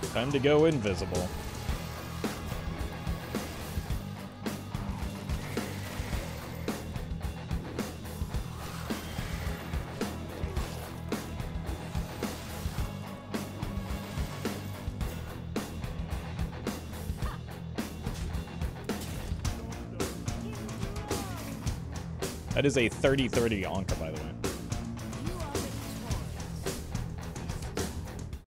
Time to go invisible. That is a 30-30 Anka, by the way.